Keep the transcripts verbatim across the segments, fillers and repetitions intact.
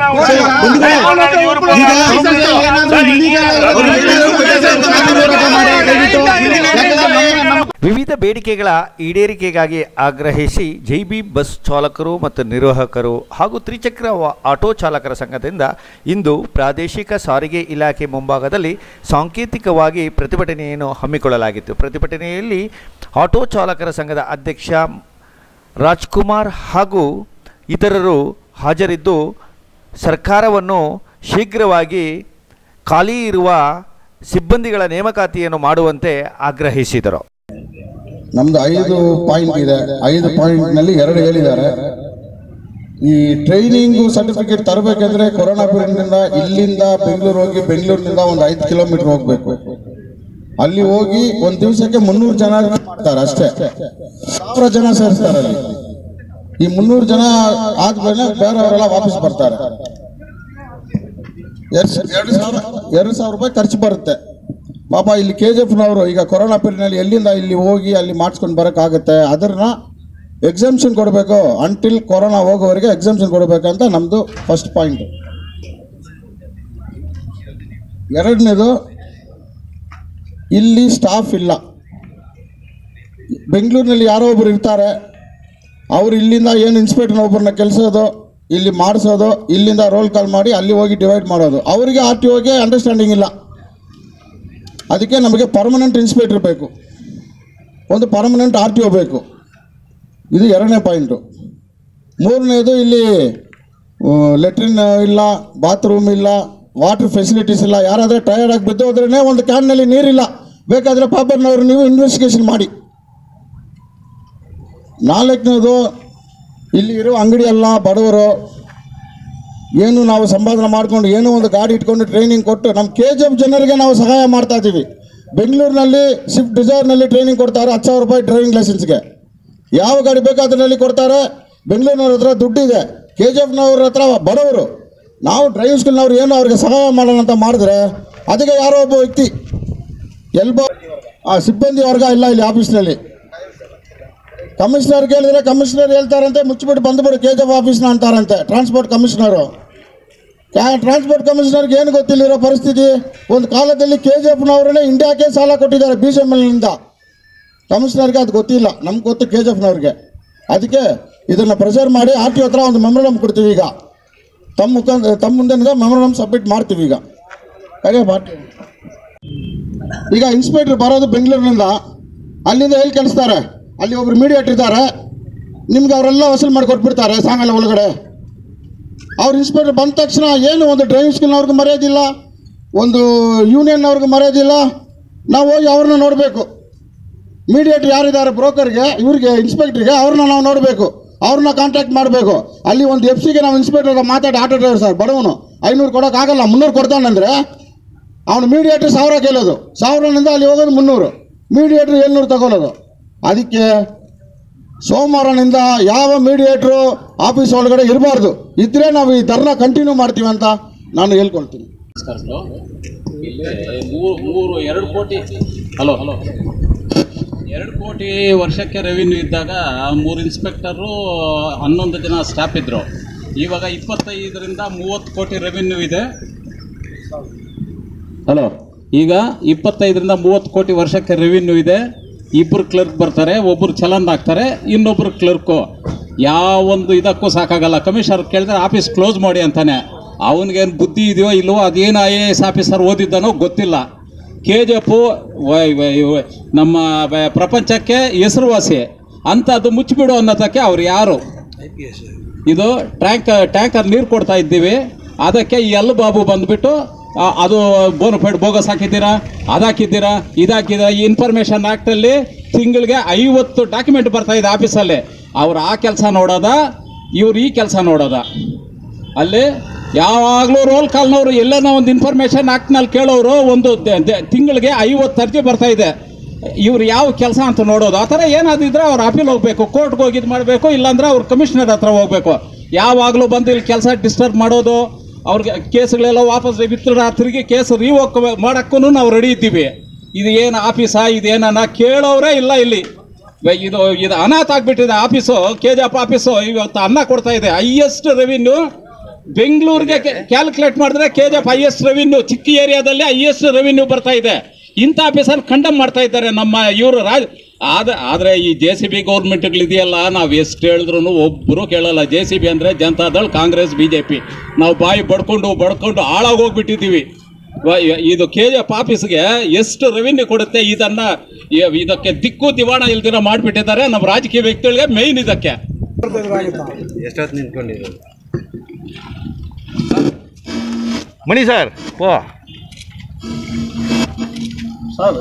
ವಿವಿಧ ಬೇಡಿಕೆಗಳ ಈಡೇರಿಕೆಗಾಗಿ ಆಗ್ರಹಿಸಿ ಜೈಬಿ ಬಸ್ ಚಾಲಕರು ಮತ್ತು ನಿರ್ವಾಹಕರು ಹಾಗೂ ತ್ರಿಚಕ್ರ ಆಟೋ ಚಾಲಕರ ಸಂಘದಿಂದ ಇಂದು ಪ್ರಾದೇಶಿಕ ಸಾರಿಗೆ ಇಲಾಖೆ ಮುಂಭಾಗದಲ್ಲಿ ಸಾಂಕೇತಿಕವಾಗಿ ಪ್ರತಿಭಟನೆಯನ್ನು ಹಮ್ಮಿಕೊಳ್ಳಲಾಗಿತ್ತು. ಪ್ರತಿಭಟನೆಯಲ್ಲಿ ಆಟೋ ಚಾಲಕರ ಸಂಘದ ಅಧ್ಯಕ್ಷ ರಾಜ್ಕುಮಾರ್ ಹಾಗೂ ಇತರರು ಹಾಜರಿದ್ದು ಸರ್ಕಾರವನ್ನು ಶೀಘ್ರವಾಗಿ ಖಾಲಿ ಇರುವ ಸಿಬ್ಬಂದಿಗಳ ನೇಮಕಾತಿಯನ್ನು ಮಾಡುವಂತೆ ಆಗ್ರಹಿಸಿದರು. ನಮ್ದು ಐದು ಪಾಯಿಂಟ್ ಇದೆ. ಐದು ಪಾಯಿಂಟ್ನಲ್ಲಿ ಎರಡು ಹೇಳಿದ್ದಾರೆ. ಈ ಟ್ರೈನಿಂಗು ಸರ್ಟಿಫಿಕೇಟ್ ತರಬೇಕಂದ್ರೆ ಕೊರೋನಾ ಪೀರಿಯಡ್ನಿಂದ ಇಲ್ಲಿಂದ ಬೆಂಗಳೂರು ಹೋಗಿ ಬೆಂಗಳೂರಿನಿಂದ ಒಂದು ಐದು ಕಿಲೋಮೀಟರ್ ಹೋಗ್ಬೇಕು. ಅಲ್ಲಿ ಹೋಗಿ ಒಂದು ದಿವಸಕ್ಕೆ ಮುನ್ನೂರು ಜನ ಮಾಡ್ತಾರೆ ಅಷ್ಟೇ. ಸಾವಿರ ಜನ ಸೇರಿಸ್ತಾರೆ ಅಲ್ಲಿ. ಈ ಮುನ್ನೂರು ಜನ ಆದ್ಮೇಲೆ ಬೇರೆಯವರೆಲ್ಲ ವಾಪಸ್ ಬರ್ತಾರೆ. ಎರಡು ಸಾವಿರ ಎರಡು ಸಾವಿರ ರೂಪಾಯಿ ಖರ್ಚು ಬರುತ್ತೆ. ಪಾಪ ಇಲ್ಲಿ ಕೆ ಜಿ ಎಫ್ನವರು ಈಗ ಕೊರೋನಾ ಪೀರಿಯಡ್ನಲ್ಲಿ ಎಲ್ಲಿಂದ ಇಲ್ಲಿ ಹೋಗಿ ಅಲ್ಲಿ ಮಾಡಿಸ್ಕೊಂಡು ಬರೋಕ್ಕಾಗುತ್ತೆ. ಅದನ್ನ ಎಕ್ಸಾಮ್ಷನ್ ಕೊಡಬೇಕು. ಅಂಟಿಲ್ ಕೊರೋನಾ ಹೋಗೋವರೆಗೆ ಎಕ್ಸಾಮ್ಷನ್ ಕೊಡಬೇಕಂತ ನಮ್ಮದು ಫಸ್ಟ್ ಪಾಯಿಂಟ್. ಎರಡನೇದು, ಇಲ್ಲಿ ಸ್ಟಾಫ್ ಇಲ್ಲ. ಬೆಂಗಳೂರಿನಲ್ಲಿ ಯಾರೋ ಒಬ್ಬರು ಇರ್ತಾರೆ. ಅವರು ಇಲ್ಲಿಂದ ಏನು ಇನ್ಸ್ಪೆಕ್ಟರ್ ಒಬ್ಬರನ್ನ ಕೆಲಸೋದು, ಇಲ್ಲಿ ಮಾಡಿಸೋದು, ಇಲ್ಲಿಂದ ರೋಲ್ ಕಾಲ್ ಮಾಡಿ ಅಲ್ಲಿ ಹೋಗಿ ಡಿವೈಡ್ ಮಾಡೋದು. ಅವರಿಗೆ ಆರ್ ಟಿ ಒಗೆ ಅಂಡರ್ಸ್ಟ್ಯಾಂಡಿಂಗ್ ಇಲ್ಲ. ಅದಕ್ಕೆ ನಮಗೆ ಪರ್ಮನೆಂಟ್ ಇನ್ಸ್ಪೆಕ್ಟರ್ ಬೇಕು, ಒಂದು ಪರ್ಮನೆಂಟ್ ಆರ್ ಟಿ ಒ ಬೇಕು. ಇದು ಎರಡನೇ ಪಾಯಿಂಟು. ಮೂರನೇದು, ಇಲ್ಲಿ ಲೆಟ್ರಿನ್ ಇಲ್ಲ, ಬಾತ್ರೂಮ್ ಇಲ್ಲ, ವಾಟರ್ ಫೆಸಿಲಿಟೀಸ್ ಇಲ್ಲ. ಯಾರಾದರೆ ಟಯರ್ಡ್ ಆಗಿ ಬಿದ್ದು ಹೋದ್ರೇ ಒಂದು ಕ್ಯಾನ್ನಲ್ಲಿ ನೀರಿಲ್ಲ. ಬೇಕಾದರೆ ಪಾಪರ್ನವರು ನೀವು ಇನ್ವೆಸ್ಟಿಗೇಷನ್ ಮಾಡಿ. ನಾಲ್ಕನೇದು, ಇಲ್ಲಿ ಇರೋ ಅಂಗಡಿ ಎಲ್ಲ ಬಡವರು. ಏನು ನಾವು ಸಂಪಾದನೆ ಮಾಡ್ಕೊಂಡು ಏನೋ ಒಂದು ಗಾಡಿ ಇಟ್ಕೊಂಡು ಟ್ರೈನಿಂಗ್ ಕೊಟ್ಟು ನಮ್ಮ ಕೆ ಜಿ ಎಫ್ ಜನರಿಗೆ ನಾವು ಸಹಾಯ ಮಾಡ್ತಾ ಇದ್ದೀವಿ. ಬೆಂಗಳೂರಿನಲ್ಲಿ ಸ್ವಿಫ್ಟ್ ಡಿಸೈರ್ನಲ್ಲಿ ಟ್ರೈನಿಂಗ್ ಕೊಡ್ತಾರೆ ಹತ್ತು ಸಾವಿರ ರೂಪಾಯಿ ಡ್ರೈವಿಂಗ್ ಲೈಸೆನ್ಸ್ಗೆ. ಯಾವ ಗಾಡಿ ಬೇಕೋ ಅದರಲ್ಲಿ ಕೊಡ್ತಾರೆ. ಬೆಂಗಳೂರಿನವ್ರ ಹತ್ರ ದುಡ್ಡಿದೆ, ಕೆ ಜಿ ಎಫ್ನವ್ರ ಹತ್ರ ಬಡವರು. ನಾವು ಡ್ರೈವಿಂಗ್ ಸ್ಕೂಲ್ನವ್ರು ಏನು ಅವ್ರಿಗೆ ಸಹಾಯ ಮಾಡೋಣ ಅಂತ ಮಾಡಿದ್ರೆ ಅದಕ್ಕೆ ಯಾರೋ ಒಬ್ಬ ವ್ಯಕ್ತಿ ಎಲ್ಬೋ ಆ ಸಿಬ್ಬಂದಿ ವರ್ಗ ಇಲ್ಲ ಇಲ್ಲಿ ಆಫೀಸ್ನಲ್ಲಿ. ಕಮಿಷನರ್ ಕೇಳಿದ್ರೆ ಕಮಿಷನರ್ ಹೇಳ್ತಾರಂತೆ ಮುಚ್ಚಿಬಿಟ್ಟು ಬಂದುಬಿಡು ಕೆ ಜಿ ಎಫ್ ಆಫೀಸ್ನ ಅಂತಾರಂತೆ ಟ್ರಾನ್ಸ್ಪೋರ್ಟ್ ಕಮಿಷನರು. ಟ್ರಾನ್ಸ್ಪೋರ್ಟ್ ಕಮಿಷನರ್ಗೆ ಏನು ಗೊತ್ತಿಲ್ಲಿರೋ ಪರಿಸ್ಥಿತಿ. ಒಂದು ಕಾಲದಲ್ಲಿ ಕೆ ಜಿ ಎಫ್ನವ್ರನ್ನೇ ಇಂಡಿಯಾಕ್ಕೆ ಸಾಲ ಕೊಟ್ಟಿದ್ದಾರೆ ಬಿ ಜೆ ಎಮ್ ಎಲ್ನಿಂದ. ಕಮಿಷನರ್ಗೆ ಅದು ಗೊತ್ತಿಲ್ಲ, ನಮ್ಗೆ ಗೊತ್ತು ಕೆ ಜಿ ಎಫ್ನವ್ರಿಗೆ. ಅದಕ್ಕೆ ಇದನ್ನು ಪ್ರೆಷರ್ ಮಾಡಿ ಆರ್ ಟಿ ಒ ಹತ್ರ ಒಂದು ಮೆಮೊರಂಡಮ್ ಕೊಡ್ತೀವಿ. ಈಗ ತಮ್ಮ ಮುಖಾಂತರ ತಮ್ಮ ಮುಂದೆ ಮೆಮೊರಂಡಮ್ ಸಬ್ಮಿಟ್ ಮಾಡ್ತೀವಿ. ಈಗ ಕರೆ ಮಾಡ್ತೀವಿ. ಈಗ ಇನ್ಸ್ಪೆಕ್ಟರ್ ಬರೋದು ಬೆಂಗಳೂರಿನಿಂದ, ಅಲ್ಲಿಂದ ಎಲ್ಲಿ ಕಳಿಸ್ತಾರೆ. ಅಲ್ಲಿ ಒಬ್ರು ಮೀಡಿಯೇಟರ್ ಇದ್ದಾರೆ, ನಿಮ್ಗೆ ಅವರೆಲ್ಲ ವಸೂಲು ಮಾಡಿ ಕೊಟ್ಬಿಡ್ತಾರೆ ಸಾಯಂಕಾಲ ಒಳಗಡೆ. ಅವ್ರು ಇನ್ಸ್ಪೆಕ್ಟರ್ ಬಂದ ತಕ್ಷಣ ಏನು ಒಂದು ಡ್ರೈವಿಂಗ್ ಸ್ಕೂಲ್ನವ್ರಿಗೆ ಮರ್ಯಾದಿಲ್ಲ, ಒಂದು ಯೂನಿಯನ್ನವ್ರಿಗೆ ಮರ್ಯಾದಿಲ್ಲ. ನಾವು ಹೋಗಿ ಅವ್ರನ್ನ ನೋಡಬೇಕು. ಮೀಡಿಯೇಟರ್ ಯಾರಿದ್ದಾರೆ ಬ್ರೋಕರ್ಗೆ, ಇವ್ರಿಗೆ ಇನ್ಸ್ಪೆಕ್ಟ್ರಿಗೆ, ಅವ್ರನ್ನ ನಾವು ನೋಡಬೇಕು, ಅವ್ರನ್ನ ಕಾಂಟ್ಯಾಕ್ಟ್ ಮಾಡಬೇಕು. ಅಲ್ಲಿ ಒಂದು ಎಫ್ ಸಿಗೆ ನಾವು ಇನ್ಸ್ಪೆಕ್ಟರ್ ಮಾತಾಡಿ ಆಟೋ ಡ್ರೈವರ್ ಸರ್ ಬಡವನು ಐನೂರು ಕೊಡೋಕ್ಕಾಗಲ್ಲ, ಮುನ್ನೂರು ಕೊಡ್ತಾನಂದರೆ ಅವನು ಮೀಡಿಯೇಟರ್ ಸಾವಿರ ಕೇಳೋದು, ಸಾವಿರನಿಂದ ಅಲ್ಲಿ ಹೋಗೋದು ಮುನ್ನೂರು, ಮೀಡಿಯೇಟ್ರ್ ಏಳ್ನೂರು ತಗೊಳ್ಳೋದು. ಅದಕ್ಕೆ ಸೋಮವಾರನಿಂದ ಯಾವ ಮೀಡಿಯೇಟ್ರು ಆಫೀಸ್ ಒಳಗಡೆ ಇರಬಾರ್ದು. ಇದ್ರೆ ನಾವು ಈ ಧರ್ನ ಕಂಟಿನ್ಯೂ ಮಾಡ್ತೀವಿ ಅಂತ ನಾನು ಹೇಳ್ಕೊಳ್ತೀನಿ. ಮೂರು ಎರಡು ಕೋಟಿ ಹಲೋ ಹಲೋ ಎರಡು ಕೋಟಿ ವರ್ಷಕ್ಕೆ ರೆವಿನ್ಯೂ ಇದ್ದಾಗ ಮೂರು ಇನ್ಸ್ಪೆಕ್ಟರು ಹನ್ನೊಂದು ಜನ ಸ್ಟಾಫ್ ಇದ್ದರು. ಇವಾಗ ಇಪ್ಪತ್ತೈದರಿಂದ ಮೂವತ್ತು ಕೋಟಿ ರೆವಿನ್ಯೂ ಇದೆ. ಹಲೋ ಈಗ ಇಪ್ಪತ್ತೈದರಿಂದ ಮೂವತ್ತು ಕೋಟಿ ವರ್ಷಕ್ಕೆ ರೆವಿನ್ಯೂ ಇದೆ. ಇಬ್ಬರು ಕ್ಲರ್ಕ್ ಬರ್ತಾರೆ, ಒಬ್ಬರು ಚಲನ್ ಹಾಕ್ತಾರೆ, ಇನ್ನೊಬ್ಬರು ಕ್ಲರ್ಕು. ಯಾವೊಂದು ಇದಕ್ಕೂ ಸಾಕಾಗಲ್ಲ. ಕಮಿಷನರ್ ಕೇಳಿದ್ರೆ ಆಫೀಸ್ ಕ್ಲೋಸ್ ಮಾಡಿ ಅಂತಾನೆ. ಅವನಿಗೇನು ಬುದ್ಧಿ ಇದೆಯೋ ಇಲ್ವೋ, ಅದೇನು ಐ ಎ ಎಸ್ ಆಫೀಸರ್ ಓದಿದ್ದಾನೋ ಗೊತ್ತಿಲ್ಲ. ಕೆ ಜಿ ಎಫು ನಮ್ಮ ಪ್ರಪಂಚಕ್ಕೆ ಹೆಸರುವಾಸಿ ಅಂಥದ್ದು ಮುಚ್ಚಿಬಿಡು ಅನ್ನೋದಕ್ಕೆ ಅವ್ರು ಯಾರು? ಇದು ಟ್ಯಾಂಕ್ ಟ್ಯಾಂಕರ್ ನೀರು ಕೊಡ್ತಾ ಇದ್ದೀವಿ, ಅದಕ್ಕೆ ಎಲ್ ಬಾಬು ಬಂದುಬಿಟ್ಟು ಅದು ಬೋನಫೈಡ್ ಬೋಗಸ್ ಹಾಕಿದ್ದೀರಾ, ಅದು ಹಾಕಿದ್ದೀರಾ, ಇದಾಕಿದ್ದೀರಾ. ಈ ಇನ್ಫಾರ್ಮೇಷನ್ ಆ್ಯಕ್ಟಲ್ಲಿ ತಿಂಗಳಿಗೆ ಐವತ್ತು ಡಾಕ್ಯುಮೆಂಟ್ ಬರ್ತಾ ಇದೆ ಆಫೀಸಲ್ಲಿ. ಅವ್ರು ಆ ಕೆಲಸ ನೋಡೋದ, ಇವ್ರು ಈ ಕೆಲಸ ನೋಡೋದ. ಅಲ್ಲಿ ಯಾವಾಗಲೂ ರೋಲ್ ಕಾಲ್ನವರು ಎಲ್ಲನೋ ಒಂದು ಇನ್ಫಾರ್ಮೇಷನ್ ಆ್ಯಕ್ಟ್ನಲ್ಲಿ ಕೇಳೋರು ಒಂದು ತಿಂಗಳಿಗೆ ಐವತ್ತು ಅರ್ಜಿ ಬರ್ತಾ ಇದೆ. ಇವ್ರು ಯಾವ ಕೆಲಸ ಅಂತ ನೋಡೋದು. ಆ ಥರ ಏನಾದಿದ್ರೆ ಅವ್ರು ಅಪೀಲ್ ಹೋಗಬೇಕು, ಕೋರ್ಟ್ಗೆ ಹೋಗಿದ್ದು ಮಾಡಬೇಕು, ಇಲ್ಲಾಂದ್ರೆ ಅವ್ರು ಕಮಿಷನರ್ ಹತ್ರ ಹೋಗಬೇಕು. ಯಾವಾಗಲೂ ಬಂದು ಇಲ್ಲಿ ಕೆಲಸ ಡಿಸ್ಟರ್ಬ್ ಮಾಡೋದು, ಅವ್ರಿಗೆ ಕೇಸ್ಗಳೆಲ್ಲ ವಾಪಸ್ ವಿತ್ರ ತಿರುಗಿ ಕೇಸ್ ರಿವೋಕ್ ಮಾಡೋಕ್ಕೂ ನಾವು ರೆಡಿ ಇದ್ದೀವಿ. ಇದು ಏನು ಆಫೀಸಾ, ಇದೇನ ಕೇಳೋರೇ ಇಲ್ಲ ಇಲ್ಲಿ. ಇದು ಇದು ಅನಾಥ ಆಗಿಬಿಟ್ಟಿದೆ office. K G F office ಇವತ್ತು ಅನ್ನ ಕೊಡ್ತಾ ಇದೆ. ಹೈಯೆಸ್ಟ್ ರೆವಿನ್ಯೂ ಬೆಂಗಳೂರಿಗೆ ಕ್ಯಾಲ್ಕುಲೇಟ್ ಮಾಡಿದ್ರೆ K G F highest revenue, ಚಿಕ್ಕ ಏರಿಯಾದಲ್ಲಿ ಹೈಯೆಸ್ಟ್ ರೆವಿನ್ಯೂ ಬರ್ತಾ ಇದೆ. ಇಂಥ ಆಫೀಸರ್ ಕಂಡಮ್ ಮಾಡ್ತಾ ಇದ್ದಾರೆ ನಮ್ಮ ಇವರು ರಾಜ್. ಆದ ಆದರೆ ಈ ಜೆ ಸಿ ಬಿ ಗೌರ್ಮೆಂಟ್ಗಳಿದೆಯಲ್ಲ, ನಾವು ಎಷ್ಟು ಹೇಳಿದ್ರು ಒಬ್ಬರು ಕೇಳಲ್ಲ. ಜೆ ಸಿ ಬಿ ಅಂದರೆ Janata Dal, Congress, B J P. ನಾವು ಬಾಯಿ ಬಡ್ಕೊಂಡು ಬಡ್ಕೊಂಡು ಹಾಳಾಗೋಗ್ಬಿಟ್ಟಿದ್ದೀವಿ. ಇದು ಕೆ ಜಿ ಎಫ್ ಆಫೀಸ್ಗೆ ಎಷ್ಟು ರೆವಿನ್ಯೂ ಕೊಡುತ್ತೆ, ಇದನ್ನ ಇದಕ್ಕೆ ದಿಕ್ಕು ದಿವಾಣ ಇಲ್ದಿರ ಮಾಡಿಬಿಟ್ಟಿದ್ದಾರೆ ನಮ್ಮ ರಾಜಕೀಯ ವ್ಯಕ್ತಿಗಳಿಗೆ. ಮೇಯ್ನ್ ಇದಕ್ಕೆ ಎಷ್ಟೊತ್ತು ನಿಂತ್ಕೊಂಡಿರೋದು ಮಣಿ ಸರ್ ಓ ಸರ್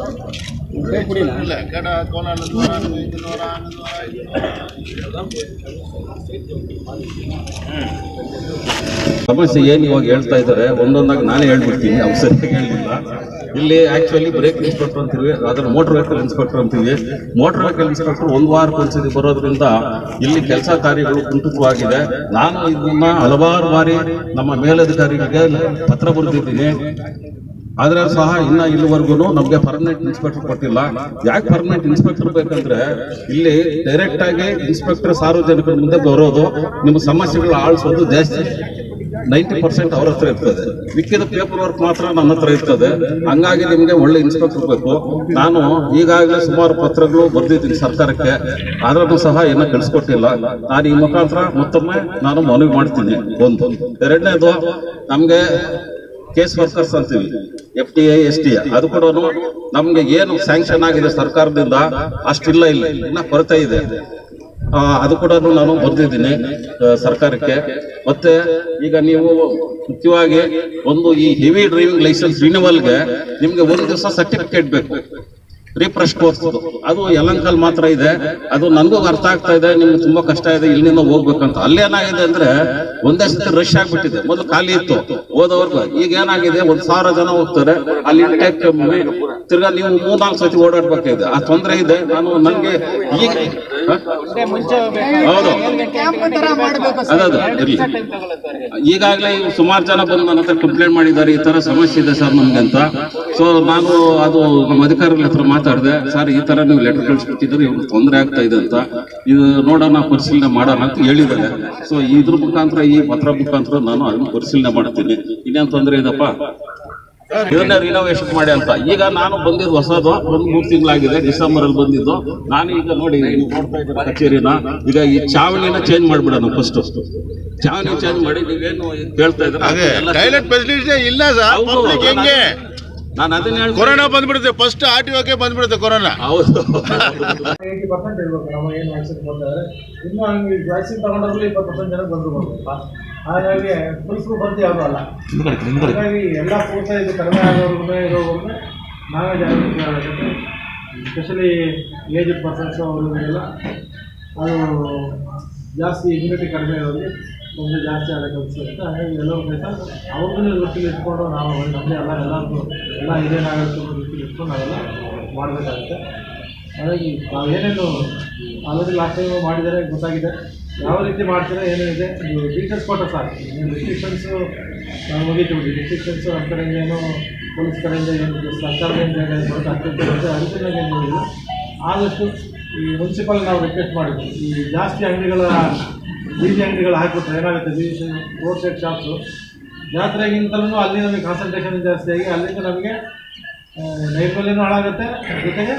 ಸಮಸ್ಯೆ ಏನು ಇವಾಗ ಹೇಳ್ತಾ ಇದ್ದಾರೆ ಒಂದೊಂದಾಗಿ ನಾನೇ ಹೇಳ್ಬಿಡ್ತೀನಿ, ಅವ್ರು ಸರಿಯಾಗಿ ಹೇಳಿಲ್ಲ. ಇಲ್ಲಿ ಆ್ಯಕ್ಚುಲಿ ಬ್ರೇಕ್ ಇನ್ಸ್ಪೆಕ್ಟರ್ ಅಂತೀವಿ, ಅದನ್ನು ಮೋಟರ್ ವೆಹಿಕಲ್ ಇನ್ಸ್ಪೆಕ್ಟರ್ ಅಂತೀವಿ. ಮೋಟರ್ ವೆಹಿಕಲ್ ಇನ್ಸ್ಪೆಕ್ಟರ್ ಒಂದು ವಾರಕ್ಕೊಂದ್ಸತಿ ಬರೋದ್ರಿಂದ ಇಲ್ಲಿ ಕೆಲಸ ಕಾರ್ಯಗಳು ಕುಂಠಿತವಾಗಿದೆ. ನಾನು ಇದನ್ನ ಹಲವಾರು ಬಾರಿ ನಮ್ಮ ಮೇಲಧಿಕಾರಿಗಳಿಗೆ ಪತ್ರ ಬರೆದಿದ್ದೀನಿ. ಆದ್ರೆ ಸಹ ಇನ್ನ ಇಲ್ಲಿವರೆಗೂ ನಮ್ಗೆ ಪರ್ಮನೆಂಟ್ ಇನ್ಸ್ಪೆಕ್ಟರ್ ಕೊಟ್ಟಿಲ್ಲ. ಯಾಕೆ ಪರ್ಮನೆಂಟ್ ಇನ್ಸ್ಪೆಕ್ಟರ್ ಬೇಕಂದ್ರೆ ಇಲ್ಲಿ ಡೈರೆಕ್ಟ್ ಆಗಿ ಇನ್ಸ್ಪೆಕ್ಟರ್ ಸಾರ್ವಜನಿಕರ ಮುಂದೆ ಬರೋದು, ನಿಮ್ಮ ಸಮಸ್ಯೆಗಳು ಆಳಿಸೋದು ಜಾಸ್ತಿ ನೈಂಟಿ ಪರ್ಸೆಂಟ್ ಅವ್ರ ಹತ್ರ ಇರ್ತದೆ. ಮಿಕ್ಕಿದ ಪೇಪರ್ ವರ್ಕ್ ಮಾತ್ರ ನನ್ನ ಹತ್ರ ಇರ್ತದೆ. ಹಂಗಾಗಿ ನಿಮ್ಗೆ ಒಳ್ಳೆ ಇನ್ಸ್ಪೆಕ್ಟರ್ ಬೇಕು. ನಾನು ಈಗಾಗಲೇ ಸುಮಾರು ಪತ್ರಗಳು ಬರ್ದಿದ್ದೀನಿ ಸರ್ಕಾರಕ್ಕೆ, ಆದ್ರೂ ಸಹ ಏನೋ ಕಳಿಸ್ಕೊಟ್ಟಿಲ್ಲ. ನಾನು ಈ ಮುಖಾಂತರ ಮತ್ತೊಮ್ಮೆ ನಾನು ಮನವಿ ಮಾಡ್ತೀನಿ. ಒಂದು ಎರಡನೇದು, ನಮ್ಗೆ ಕೇಸ್ ವರ್ಕರ್ಸ್ ಅಂತೀವಿ, F T I S T ಅದು ಕೂಡ ನಮ್ಗೆ ಏನು ಸ್ಯಾಂಕ್ಷನ್ ಆಗಿದೆ ಸರ್ಕಾರದಿಂದ ಅಷ್ಟಿಲ್ಲ, ಇಲ್ಲ ಇನ್ನ ಕೊರತೆ ಇದೆ. ಅದು ಕೂಡ ನಾನು ಬರ್ದಿದ್ದೀನಿ ಸರ್ಕಾರಕ್ಕೆ. ಮತ್ತೆ ಈಗ ನೀವು ಮುಖ್ಯವಾಗಿ ಒಂದು ಈ ಹೆವಿ ಡ್ರೈವಿಂಗ್ ಲೈಸೆನ್ಸ್ ರಿನ್ಯೂವಲ್ಗೆ ನಿಮ್ಗೆ ಒಂದು ದಿವಸ ಸರ್ಟಿಫಿಕೇಟ್ ಬೇಕು, ರೀಫ್ರೆಶ್ ಕೋರ್ಸ್. ಅದು ಯಲಂಕಲ್ ಮಾತ್ರ ಇದೆ. ಅದು ನನಗೂ ಅರ್ಥ ಆಗ್ತಾ ಇದೆ, ನಿಮ್ಗೆ ತುಂಬಾ ಕಷ್ಟ ಇದೆ ಇಲ್ಲಿಂದ ಹೋಗ್ಬೇಕಂತ. ಅಲ್ಲೇನಾಗಿದೆ ಅಂದ್ರೆ ಒಂದೇ ಸತಿ ರಶ್ ಆಗ್ಬಿಟ್ಟಿದೆ. ಮೊದಲು ಖಾಲಿ ಇತ್ತು ಹೋದವರ್ಗು, ಈಗ ಏನಾಗಿದೆ ಒಂದ್ ಸಾವಿರ ಜನ ಹೋಗ್ತಾರೆ ಅಲ್ಲಿ. ಇಂಟೆಕ್ ತಿರ್ಗಾ ನೀವು ಮೂರ್ನಾಲ್ಕು ಸತಿ ಓಡಾಡ್ಬೇಕಾಗಿದೆ. ಆ ತೊಂದರೆ ಇದೆ. ನಾನು ನನ್ಗೆ ಈಗ ಹೌದು ಅದದು ಇರ್ಲಿ. ಈಗಾಗಲೇ ಸುಮಾರು ಜನ ಬಂದು ನನ್ನ ಹತ್ರ ಕಂಪ್ಲೇಂಟ್ ಮಾಡಿದ್ದಾರೆ, ಈ ತರ ಸಮಸ್ಯೆ ಇದೆ ಸರ್ ನಮ್ಗೆ ಅಂತ. ಸೊ ನಾನು ಅದು ನಮ್ಮ ಅಧಿಕಾರಿಗಳ ಹತ್ರ ಮಾತಾಡಿದೆ, ಸರ್ ಈ ತರ ನೀವು ಲೆಟರ್ ಕಳಿಸ್ಬಿಟ್ಟಿದ್ರೆ ಇವ್ರಿಗೆ ತೊಂದರೆ ಆಗ್ತಾ ಇದೆ ಅಂತ, ಇದು ನೋಡೋಣ ಪರಿಶೀಲನೆ ಮಾಡೋಣ ಅಂತ ಹೇಳಿದ್ದಾರೆ. ಸೊ ಇದ್ರ ಮುಖಾಂತರ, ಈ ಪತ್ರ ಮುಖಾಂತರ ನಾನು ಅದನ್ನ ಪರಿಶೀಲನೆ ಮಾಡ್ತೀನಿ. ಇನ್ನೇನು ತೊಂದರೆ ಇದಪ್ಪ, ಇದನ್ನೇ ರಿನೋವೇಷನ್ ಮಾಡಿ ಅಂತ. ಈಗ ನಾನು ಬಂದಿದ್ದು ಹೊಸದು, ಒಂದು ಮೂರು ತಿಂಗಳಾಗಿದೆ, ಡಿಸೆಂಬರ್ ಅಲ್ಲಿ ಬಂದಿದ್ದು. ನಾನು ಈಗ ನೋಡಿ ನೋಡ್ತಾ ಇದ್ದೀನಿ ಕಚೇರಿನ, ಈಗ ಈ ಚಾವಣಿನ ಚೇಂಜ್ ಮಾಡ್ಬಿಡೋಣ. ಫಸ್ಟ್ ಚಾವಣಿ ಚೇಂಜ್ ಮಾಡಿ ನೀವೇನು ಕೇಳ್ತಾ ಇದ್ರೆ ಇಲ್ಲ ಸರ್. ನಾನು ಅದನ್ನ ಹೇಳಿ, ಕೊರೋನಾ ಬಂದ್ಬಿಡುತ್ತೆ, ಫಸ್ಟ್ ಆರ್ ಟಿ ಓಕೆ ಬಂದ್ಬಿಡುತ್ತೆ ಕೊರೋನಾ. ಹೌದು, ಏಯ್ಟಿ ಪರ್ಸೆಂಟ್ ಇರ್ಬೇಕು ನಮ್ಮ ಏನು ವ್ಯಾಕ್ಸಿನ್ ಕೊಡ್ತಾರೆ. ಇನ್ನೂ ಹಂಗೆ ವ್ಯಾಕ್ಸಿನ್ ತಗೊಂಡಾಗಲೂ ಇಪ್ಪತ್ತು ಪರ್ಸೆಂಟ್ ಜನ ಬಂದರು ಬಂದಿಲ್ಲ. ಹಾಗಾಗಿ ಫುಲ್ ಪ್ರೂಫ್ ಅಂತ ಯಾವುದೂ ಅಲ್ಲ. ಹಾಗಾಗಿ ಎಲ್ಲ ಪೂರ್ತ ಇದು ಕಡಿಮೆ ಆಗೋರ್ಗು ಇರೋವ್ರಿಗೆ ನಾವೇ ಜಾಗೃತಿ ಆಗಬೇಕು. ಸ್ಪೆಷಲಿ ಏಜ್ಡ್ ಪರ್ಸನ್ಸ್ ಅವ್ರಿಗೆಲ್ಲ ಅದು ಜಾಸ್ತಿ ಇಮ್ಯುನಿಟಿ ಕಡಿಮೆ ಇರೋರಿಗೆ ತುಂಬ ಜಾಸ್ತಿ ಆಗಕ್ಕೆ ಅನಿಸುತ್ತೆ. ಹಾಗಾಗಿ ಎಲ್ಲರೂ ಸಹಿತ ಅವ್ರನ್ನ ದೃಷ್ಟಿಲಿ ಇಟ್ಕೊಂಡು ನಾವು ನಮ್ಮದೇ ಎಲ್ಲ ಎಲ್ಲರಿಗೂ ಎಲ್ಲ ಇದೇನಾಗುತ್ತೆ ಅನ್ನೋ ದೃಷ್ಟಿಲಿ ಇಟ್ಕೊಂಡು ನಾವೆಲ್ಲ ಮಾಡಬೇಕಾಗುತ್ತೆ. ಹಾಗಾಗಿ ನಾವೇನೇನು ಆಲ್ರೆಡಿ ಲಾಸ್ಟ್ ಟೈಮು ಮಾಡಿದರೆ ಗೊತ್ತಾಗಿದೆ, ಯಾವ ರೀತಿ ಮಾಡ್ತೀರಾ ಏನೇನಿದೆ ನೀವು ಡೀಟೇಲ್ಸ್ ಕೊಟ್ಟರೆ ಸಾಕು. ನೀವು ರಿಸ್ಟ್ರಿಕ್ಷನ್ಸು ನಾವು ಮುಗಿತು, ರಿಸ್ಟ್ರಿಕ್ಷನ್ಸು ನಮ್ಮ ಕಡೆಯಿಂದ ಏನು ಪೊಲೀಸ್ ಕಡೆಯಿಂದ ಏನು ಸರ್ಕಾರದಿಂದ ಏನು ಬರುತ್ತೆ ಅತ್ಯಂತ ಬರುತ್ತೆ, ಅದಕ್ಕಿಂತ ಏನು ನೋಡಿಲ್ಲ. ಆದಷ್ಟು ಈ ಮುನ್ಸಿಪಲ್ ನಾವು ರಿಕ್ವೆಸ್ಟ್ ಮಾಡಿದ್ವಿ, ಈ ಜಾಸ್ತಿ ಅಂಗಡಿಗಳ ಬೀದಿ ಅಂಗಡಿಗಳು ಹಾಕಿಬಿಟ್ರೆ ಏನಾಗುತ್ತೆ, ಬೀದಿ ರೋಡ್ ಸೈಡ್ ಶಾಪ್ಸು ಜಾತ್ರೆಗಿಂತಲೂ ಅಲ್ಲಿ ನಮಗೆ ಕಾನ್ಸಂಟ್ರೇಷನ್ ಜಾಸ್ತಿ ಆಗಿ ಅಲ್ಲಿಂದ ನಮಗೆ ನೈರ್ಮಲ್ಯನೂ ಹಾಳಾಗುತ್ತೆ, ಜೊತೆಗೆ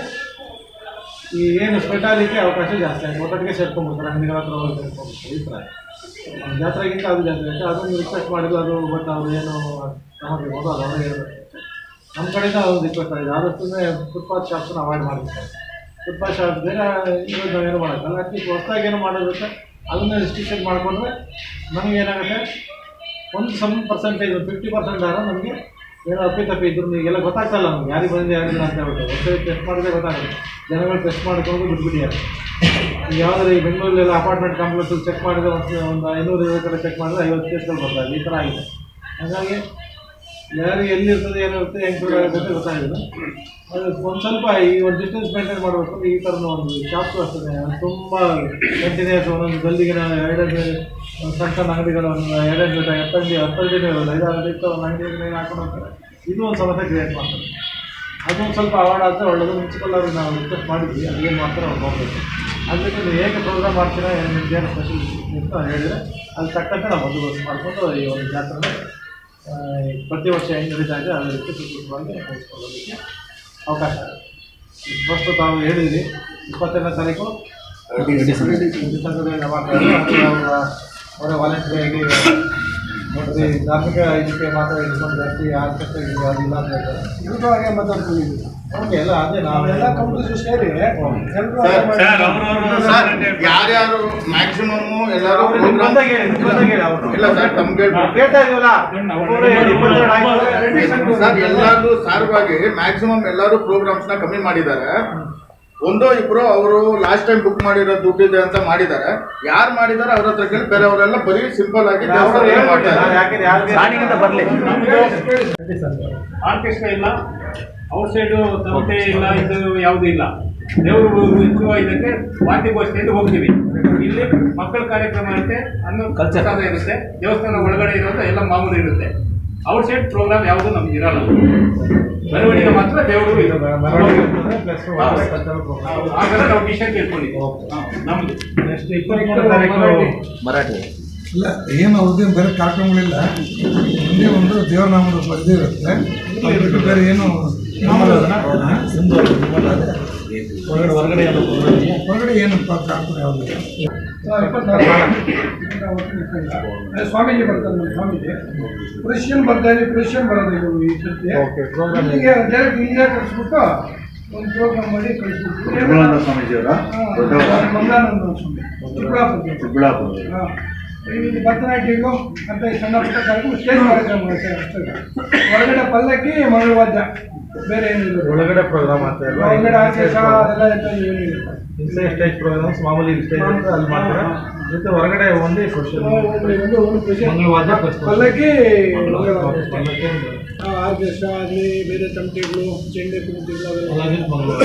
ಈ ಏನು ಸ್ಪ್ರೆಡ್ ಆಗಲಿಕ್ಕೆ ಅವಕಾಶ ಜಾಸ್ತಿ ಆಗಿ ಒಟ್ಟೊಟ್ಟಿಗೆ ಸೇರ್ಕೊಂಡ್ಬಿಡ್ತಾರೆ, ಅಂಗಡಿಗಳ ಹತ್ರ ಹೋಗಿ ಸೇರ್ಕೊಂಡ್ಬಿಡ್ತಾರೆ. ಈ ಥರ ಜಾತ್ರೆಗಿಂತ ಅದು ಜಾಸ್ತಿ ಆಗುತ್ತೆ. ಅದನ್ನು ರಿಕ್ವೆಸ್ಟ್ ಮಾಡಿದ್ರು, ಅದು ಬಟ್ ಅವರು ಏನು ಕ್ರಮ ತಗೊಂಡು ಅದು ಅವರೇ ಇರಬೇಕು. ನಮ್ಮ ಕಡೆಯಿಂದ ಒಂದು ರಿಕ್ವೆಸ್ಟ್ ಆಗಿದೆ, ಆದಷ್ಟು ಫುಟ್ಪಾತ್ ಶಾಪ್ಸನ್ನು ಅವಾಯ್ಡ್ ಮಾಡಿರ್ತಾರೆ. ಫುಟ್ಪಾತ್ ಶಾಪ್ ಬೇರೆ ಇರೋದು ನಾವೇನು ಮಾಡೋಕ್ಕಲ್ಲ, ಅಟ್ಲೀಸ್ಟ್ ಹೊಸದಾಗಿ ಏನು ಮಾಡೋದಕ್ಕೆ ಅದನ್ನು ರಿಸ್ಟ್ರಿಕ್ಷನ್ ಮಾಡಿಕೊಂಡ್ರೆ ನಮಗೇನಾಗುತ್ತೆ, ಒಂದು ಸಮ್ ಪರ್ಸೆಂಟೇಜ್ ಒಂದು ಫಿಫ್ಟಿ ಪರ್ಸೆಂಟ್ ಆದ್ರೆ ನಮಗೆ ಏನೋ ಅಪ್ಪಿತಪ್ಪಿ ಇದ್ರು ಈಗೆಲ್ಲ ಗೊತ್ತಾಗ್ತಲ್ಲ ನಮ್ಗೆ ಯಾರಿಗೆ ಬಂದಿದೆ ಯಾರಿಲ್ಲ ಅಂತ ಹೇಳ್ಬಿಟ್ಟು. ಹೊಸ ಟೆಸ್ಟ್ ಮಾಡಿದ್ರೆ ಗೊತ್ತಾಗುತ್ತೆ, ಜನಗಳು ಟೆಸ್ಟ್ ಮಾಡಿಕೊಂಡು ಬಿಟ್ಬಿಟ್ಟಿದ್ದಾರೆ. ಈಗ ಯಾವುದಾದ್ರು ಈ ಬೆಂಗಳೂರಲ್ಲೆಲ್ಲ ಅಪಾರ್ಟ್ಮೆಂಟ್ ಕಾಂಪ್ಲೆಕ್ಸ್ ಚೆಕ್ ಮಾಡಿದ್ರೆ ಒಂದು ಒಂದು ಐನೂರು ಐವತ್ತು ಕಡೆ ಚೆಕ್ ಮಾಡಿದ್ರೆ ಐವತ್ತು ಕೇಸ್ಗಳು ಬರ್ತಾರೆ. ಈ ಥರ ಆಗಿದೆ. ಹಾಗಾಗಿ ಯಾರಿಗೆ ಎಲ್ಲಿರ್ತದೆ ಏನಿರುತ್ತೆ ಹೆಂಗೆ ಆಗುತ್ತೆ ಗೊತ್ತಾಗಿಲ್ಲ. ಅದು ಒಂದು ಸ್ವಲ್ಪ ಈ ಒಂದು ಡಿಸ್ಟೆನ್ಸ್ ಮೇಂಟೈನ್ ಮಾಡಬೇಕು. ಈ ಥರದ ಒಂದು ಶಾಪ್ಸು ಅಷ್ಟೇ ತುಂಬ ಕಂಟಿನ್ಯೂಸ್ ಒಂದೊಂದು ಗಲ್ಲಿಗಿನ ಎರಡೆರಡು ಸಣ್ಣ ಸಣ್ಣ ಅಂಗಡಿಗಳು ಒಂದು ಎರಡೆರಡು ಜೊತೆ ಹತ್ತಂಗಡಿ ಹತ್ತಂಗಡಿ ಇರೋದು ಐದಾರು ಇತ್ತು ಒಂದು ಅಂಗಡಿ ಹಾಕೊಂಡು ಹೋಗ್ತಾರೆ. ಇದು ಒಂದು ಸಮಸ್ಯೆ ಕ್ರಿಯೇಟ್ ಮಾಡ್ತಾರೆ. ಅದೊಂದು ಸ್ವಲ್ಪ ಅವಾರ್ಡ್ ಆದರೆ ಒಳ್ಳೆಯದು. ಮುನ್ಸಿಪಲ್ ಅವ್ರಿಗೆ ನಾವು ರಿಕ್ವೆಸ್ಟ್ ಮಾಡಿದ್ವಿ, ಅದೇನು ಮಾಡ್ತಾರೆ ಅವ್ರು ಹೋಗಬೇಕು. ಅದಕ್ಕೆ ನೀವು ಹೇಗೆ ಪ್ರೋಗ್ರಾಮ್ ಮಾಡ್ತೀರಾ ನಿಮ್ಗೆ ಏನು ಸ್ಪೆಷಲ್ ಅಂತ ಹೇಳಿದರೆ ಅದು ತಕ್ಕಂತೆ ನಾವು ಬಂದೋಬಸ್ತ್ ಮಾಡಿಕೊಂಡು ಈ ಒಂದು ಜಾತ್ರೆ ಪ್ರತಿ ವರ್ಷ ಹೆಂಗೆ ನಡೀತಾ ಇದೆ ಅದೇ ರೀತಿ ಸುಸೂತ್ರವಾಗಿ ನಡೆಸ್ಕೊಳ್ಳೋದಕ್ಕೆ ಅವಕಾಶ ಆಗುತ್ತೆ. ಫಸ್ಟು ತಾವು ಹೇಳಿದ್ರಿ ಇಪ್ಪತ್ತೆರಡನೇ ತಾರೀಕು ಸಂಘದಿಂದ ಮಾಡ್ತಾರೆ ಅವರ ಅವರ ವಾಲಂಟಿಯರಾಗಿ ನೋಡಿರಿ ಧಾರ್ಮಿಕ ಇದಕ್ಕೆ ಮಾತ್ರ ಇಟ್ಕೊಂಡು ಜಾಸ್ತಿ ಆರ್ಥಿಕ ಅದಿಲ್ಲ ಅಂತ ಹೇಳ್ತಾರೆ. ಇದ್ರ ಹಾಗೆ ಮಾತಾಡ್ಕೊಂಡಿದ್ದೀವಿ. ಓಕೆ ಎಲ್ಲ ಅದೇ ನಾವೆಲ್ಲ ಕಂಪ್ನೀಸು ಸೇರಿ ಯಾರ್ಯಾರು ಮ್ಯಾಕ್ಸಿಮಮ್ ಎಲ್ಲರೂ ಇಲ್ಲ ಸರ್ ತಮ್ಗೆ ಸರ್ ಎಲ್ಲರೂ ಸಾರವಾಗಿ ಮ್ಯಾಕ್ಸಿಮಮ್ ಎಲ್ಲರೂ ಪ್ರೋಗ್ರಾಮ್ಸ್ ನ ಕಮ್ಮಿ ಮಾಡಿದ್ದಾರೆ. ಒಂದೋ ಇಬ್ರು ಅವರು ಲಾಸ್ಟ್ ಟೈಮ್ ಬುಕ್ ಮಾಡಿರೋ ದುಡ್ಡಿದೆ ಅಂತ ಮಾಡಿದ್ದಾರೆ. ಯಾರು ಮಾಡಿದ್ದಾರೆ ಅವ್ರ ಹತ್ರ ಕೇಳಿ ಬೇರೆಯವರೆಲ್ಲ ಬರೀ ಸಿಂಪಲ್ ಆಗಿ ಬರಲಿ. ಆರ್ಕೆಸ್ಟ್ರಾ ಇಲ್ಲ, ಔಟ್ ಸೈಡು ತಮಟೆ ಇಲ್ಲ, ಇದು ಯಾವುದೂ ಇಲ್ಲ. ದೇವರು ಇಚ್ಚುವ ಇದಕ್ಕೆ ವಾದ್ಯಗೋಷ್ಠಿಯಿಂದ ಹೋಗ್ತೀವಿ. ಇಲ್ಲಿ ಮಕ್ಕಳ ಕಾರ್ಯಕ್ರಮ ಇರುತ್ತೆ, ಅನ್ನೋ ಪ್ರಸಾದ ಇರುತ್ತೆ, ದೇವಸ್ಥಾನ ಒಳಗಡೆ ಇರೋದು ಎಲ್ಲ ಮಾಮೂಲಿ ಇರುತ್ತೆ. ಔಟ್ ಸೈಡ್ ಪ್ರೋಗ್ರಾಮ್ ಯಾವುದು ನಮ್ಗೆ ಇರಲ್ಲ. ಮೆರವಣಿಗೆ ಮಾತ್ರ ದೇವರು ಹಾಗಾದ್ರೆ ನಾವು ಡಿಶನ್ ಕೇಳ್ಕೊಂಡಿದ್ದೀವಿ. ನಮ್ದು ನೆಕ್ಸ್ಟ್ ಇಪ್ಪತ್ಮೂರನೇ ತಾರೀಕು ಮರಾಠಿ ಇಲ್ಲ ಏನು ಅವ್ರದ್ದೇನು ಬೇರೆ ಕಾರ್ಯಕ್ರಮಗಳಿಲ್ಲ. ಒಂದೇ ಒಂದು ದೇವರನಾಮದ ಸ್ಪರ್ಧೆ ಇರುತ್ತೆ. ಬೇರೆ ಏನು ಹೊರಗಡೆ ಹೊರಗಡೆ ಹೊರಗಡೆ ಏನು ಕಾರ್ಯಕ್ರಮ ಯಾವುದಿಲ್ಲ. ಸ್ವಾಮೀಜಿ ಬರ್ತಾರೆ. ನಮ್ಮ ಸ್ವಾಮೀಜಿ ಕ್ರಿಶ್ಚಿಯನ್ ಬರ್ತಾರೆ, ಕ್ರಿಶ್ಚಿಯನ್ ಬರೋದು ಈ ಸರ್ತಿ ಇಲ್ಲಿಗೆ ಡೈರೆಕ್ಟ್ ಇಲ್ಲಿಗೆ ಕಳಿಸ್ಬಿಟ್ಟು ಒಂದು ಪ್ರೋಗ್ರಾಮ್ ಮಾಡಿ ಕಳಿಸ್ಬಿಟ್ಟು ಸ್ವಾಮೀಜಿಯವರ ಮಂಗಳಾನಂದ ಸ್ವಾಮಿ ಚಿಕ್ಕಬಳ್ಳಾಪುರ. ಹಾಂ ಇದು ಭರತನಾಟ್ಯಗಳು ಅಂತ ಸಣ್ಣ ಪುಟ್ಟ ಕಾರ್ಯಕ್ರಮ, ಸ್ಟೇಜ್ ಕಾರ್ಯಕ್ರಮ ಹೊರಗಡೆ ಪಲ್ಲಕ್ಕಿ ಮಂಗಳವಾದ್ಯ, ಬೇರೆ ಏನಿಲ್ಲ. ಒಳಗಡೆ ಪ್ರೋಗ್ರಾಮ್ ಆಗ್ತಾ ಇಲ್ಲ, ಹೊರಗಡೆ ಆರ್ಕೆಸ್ಟ್ರಾ ಅದೆಲ್ಲ ಏನಿಲ್ಲ. ಇಲ್ಲೇ ಸ್ಟೇಜ್ ಪ್ರೋಗ್ರಾಮ್ಸ್ ಮಾಮೂಲಿ ಸ್ಟೇಜ್ ಅಂತ ಅಲ್ಲಿ ಮಾಡ್ತಾರೆ. ಜೊತೆ ಹೊರಗಡೆ ಒಂದೇ ಸೋಷಿಯಲ್ ಮಂಗಳವಾದ್ಯ ಪಲ್ಲಕ್ಕಿ ಆರ್ಕೆಸ್ಟ್ರಾ ಆಗಲಿ, ಬೇರೆ ತಮಟೆಗಳು, ಚೆಂಡೆ ಕುಣಿತಗಳು ಅವೆಲ್ಲ.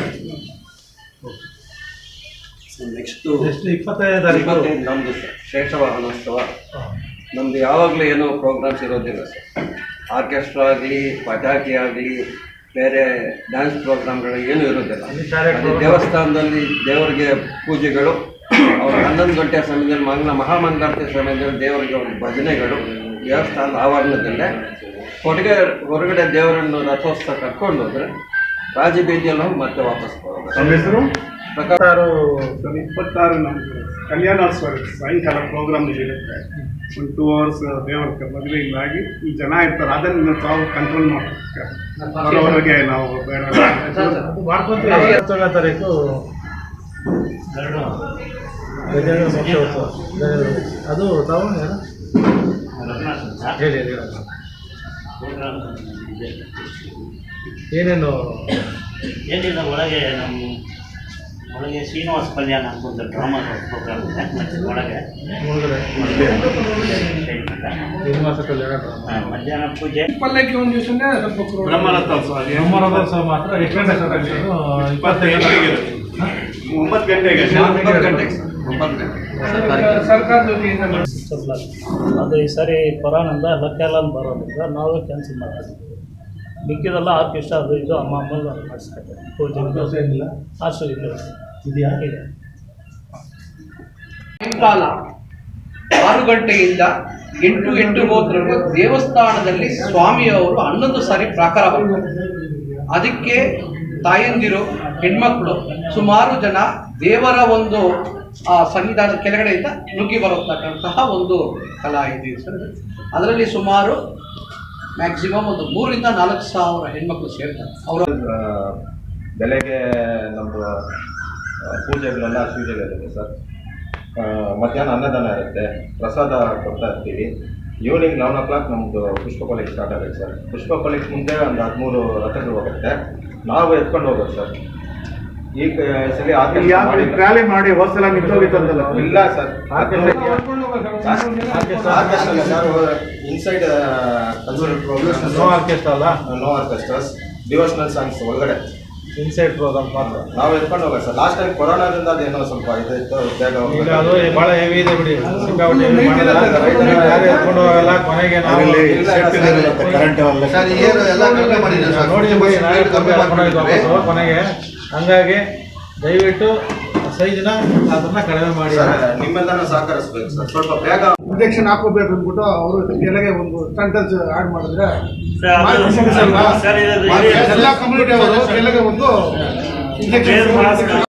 ನೆಕ್ಸ್ಟು ನೆಕ್ಸ್ಟ್ ಇಪ್ಪತ್ತೈದನೇ ತಾರೀಕು ನಮ್ಮದು ಸರ್ ಶ್ರೇಷ್ಠ ವಾಹನೋತ್ಸವ. ನಮ್ಮದು ಯಾವಾಗಲೂ ಏನೋ ಪ್ರೋಗ್ರಾಮ್ಸ್ ಇರೋದಿಲ್ಲ ಸರ್. ಆರ್ಕೆಸ್ಟ್ರಾ ಆಗಲಿ, ಪಟಾಕಿ ಆಗಲಿ, ಬೇರೆ ಡ್ಯಾನ್ಸ್ ಪ್ರೋಗ್ರಾಮ್ಗಳು ಏನೂ ಇರೋದಿಲ್ಲ. ಅಲ್ಲಿ ದೇವಸ್ಥಾನದಲ್ಲಿ ದೇವರಿಗೆ ಪೂಜೆಗಳು, ಅವ್ರ ಹನ್ನೊಂದು ಗಂಟೆ ಸಮಯದಲ್ಲಿ ಮಂಗಳ ಮಹಾಮಂಗಳಾರತಿ ಸಮಯದಲ್ಲಿ ದೇವರಿಗೆ ಒಂದು ಭಜನೆಗಳು ದೇವಸ್ಥಾನದ ಆವರಣದಲ್ಲೇ. ಹೊರಗೆ ಹೊರಗಡೆ ದೇವರನ್ನು ರಥೋತ್ಸವ ಕರ್ಕೊಂಡು ಹೋದರೆ ರಾಜಬೀದಿಯಲ್ಲಿ ಹೋಗಿ ಮತ್ತೆ ವಾಪಸ್ ಬರೋದು. ನಮ್ಮ ಹೆಸರು ಪ್ರಕಾರ ಇಪ್ಪತ್ತಾರು ನಮ್ಗೆ ಕಲ್ಯಾಣೋತ್ಸವ ಸಾಯಂಕಾಲ ಪ್ರೋಗ್ರಾಮ್ ಇರುತ್ತೆ. ಒಂದು ಟೂ ಅವರ್ಸ್ ದೇವರ ಮದುವೆ ಇಲ್ಲಾಗಿ ಈ ಜನ ಇರ್ತಾರೆ, ಅದನ್ನು ತಾವು ಕಂಟ್ರೋಲ್ ಮಾಡಬೇಕು. ಬರೋವರೆಗೆ ನಾವು ಬೇಡ ಮಾಡ್ಕೊಂತೀವಿ. ಇಪ್ಪತ್ತೇಳನೇ ತಾರೀಕು ಗಜೇಂದ್ರ ಮೋಕ್ಷೋತ್ಸವ. ಅದು ತಾವು ಏನು ಹೇಳಿ ಹೇಳಿ ಏನೇನು ಏನಿಲ್ಲ, ಒಳಗೆ ನಮ್ಮ ಒಳಗೆ ಶ್ರೀನಿವಾಸ ಕಲ್ಯಾಣ ಅಂತ ಒಂದು ಡ್ರಾಮಾ ಪ್ರೋಗ್ರಾಮ್ ಇದೆ. ಒಳಗೆ ಮುಳುಗಡೆ ಶ್ರೀನಿವಾಸ ಕಲ್ಯಾಣ ಮಧ್ಯಾಹ್ನ ಪೂಜೆ, ಪಲ್ಲಕ್ಕಿ ಒಂದು ದಿವಸನೇ ಸ್ವಲ್ಪ ಬ್ರಹ್ಮರಥೋತ್ಸವ ಬ್ರಹ್ಮರಥೋತ್ಸವ ಮಾತ್ರ ಎಷ್ಟು ಇಪ್ಪತ್ತೈದು ಒಂಬತ್ತು ಗಂಟೆಗೆ ಸರ್ಕಾರದ ವತಿಯಿಂದ ಅದು ಈ ಸಾರಿ ಕೊರೋನಾದಿಂದ ಲಕ್ಕೆಲ್ಲ ಬರೋದ್ರಿಂದ ನಾವೇ ಕ್ಯಾನ್ಸಲ್ ಮಾಡ್ತೀವಿ. ಮಿಕ್ಕಿದೆಲ್ಲ ಆರ್ಕೆಸ್ಟ್ರಾ ಅದು ಇದು ಅಮ್ಮ ಅಮ್ಮ ಮಾಡಿಸ್ತಾರೆ. ಪೂಜೆ ಏನಿಲ್ಲ, ಆಸು ಇಲ್ಲ ಇದೆಯಾ? ಇದೆ. ಸಾಯಂಕಾಲ ಆರು ಗಂಟೆಯಿಂದ ಎಂಟು ಎಂಟು ಮೂವತ್ತರವರೆಗೂ ದೇವಸ್ಥಾನದಲ್ಲಿ ಸ್ವಾಮಿಯವರು ಹನ್ನೊಂದು ಸಾರಿ ಪ್ರಾಕಾರ ಬರ್ತಾರೆ. ಅದಕ್ಕೆ ತಾಯಂದಿರು, ಹೆಣ್ಮಕ್ಳು ಸುಮಾರು ಜನ ದೇವರ ಒಂದು ಆ ಸನ್ನಿಧಾನದ ಕೆಳಗಡೆಯಿಂದ ನುಗ್ಗಿ ಬರತಕ್ಕಂತಹ ಒಂದು ಕಲಾ ಇದೆ ಸರ್. ಅದರಲ್ಲಿ ಸುಮಾರು ಮ್ಯಾಕ್ಸಿಮಮ್ ಒಂದು ಮೂರರಿಂದ ನಾಲ್ಕು ಸಾವಿರ ಹೆಣ್ಮಕ್ಳು ಸೇರ್ತಾರೆ. ಅವರ ಬೆಳಗ್ಗೆ ನಮ್ಮದು ಪೂಜೆಗಳೆಲ್ಲ ಪೂಜೆಗಳಿರುತ್ತೆ ಸರ್. ಮಧ್ಯಾಹ್ನ ಅನ್ನದಾನ ಇರುತ್ತೆ, ಪ್ರಸಾದ ಕೊಡ್ತಾ ಇರ್ತೀವಿ. ಈವ್ನಿಂಗ್ ಲೆವೆನ್ ಓ ಕ್ಲಾಕ್ ನಮ್ಮದು ಪುಷ್ಪ ಕೊಲೆಗೆ ಸ್ಟಾರ್ಟ್ ಆಗುತ್ತೆ ಸರ್. ಪುಷ್ಪ ಕೊಲೆಗೆ ಮುಂದೆ ಒಂದು ಹದಿಮೂರು ರಥಗಳು ಹೋಗುತ್ತೆ, ನಾವು ಎತ್ಕೊಂಡು ಹೋಗೋದು ಸರ್. ಈಗ ಸರಿ ರ್ಯಾಲಿ ಮಾಡಿ ಹೋದ್ಸಲ ನಿಂತೋಗಿತ್ತಲ್ಲ? ಇಲ್ಲ ಸರ್, ಇನ್ಸೈಡ್ ನೋ ಆರ್ಕೆಸ್ಟ್ರಾ ಅಲ್ಲ, ನೋ ಆರ್ಕೆಸ್ಟ್ರಾಸ್, ಡಿವೋಷನಲ್ ಸಾಂಗ್ಸ್ ಒಳಗಡೆ ಇನ್ಸೈಡ್ ಪ್ರೋಗ್ರಾಮ್ ಮಾತ್ರ ನಾವು ಎತ್ಕೊಂಡು ಹೋಗೋದು ಸರ್. ಲಾಸ್ಟ್ ಟೈಮ್ ಕೊರೋನಾದಿಂದ ಅದೇನೋ ಸ್ವಲ್ಪ ಇದಾಯ್ತು, ಬೇಗ ಈಗ ಅದು ಭಾಳ ಹೆವಿ ಇದೆ ಬಿಡಿ. ಯಾರು ಎತ್ಕೊಂಡು ಹೋಗಲ್ಲ, ಕೊನೆಗೆ ನಾವು ನೋಡಿ ನಾವೇ ವಾಪಸ್ ಕೊನೆಗೆ. ಹಂಗಾಗಿ ದಯವಿಟ್ಟು ಸೈಜಿನ ಅದನ್ನ ಕಡಿಮೆ ಮಾಡಿ ನಿಮ್ಮೆಲ್ಲನ ಸಹಕರಿಸ್ಬೇಕು ಸರ್. ಸ್ವಲ್ಪ ಬೇಗ ಇಂಜೆಕ್ಷನ್ ಹಾಕೋಬೇಕು ಅಂದ್ಬಿಟ್ಟು ಅವರು ಕೆಳಗೆ ಒಂದು ಸೆಂಟೆನ್ಸ್ ಆಡ್ ಮಾಡಿದ್ರೆ ಎಲ್ಲ ಕಮ್ಯುನಿಟಿ ಅವರು ಕೆಳಗೆ ಒಂದು ಇಂಜೆಕ್ಷನ್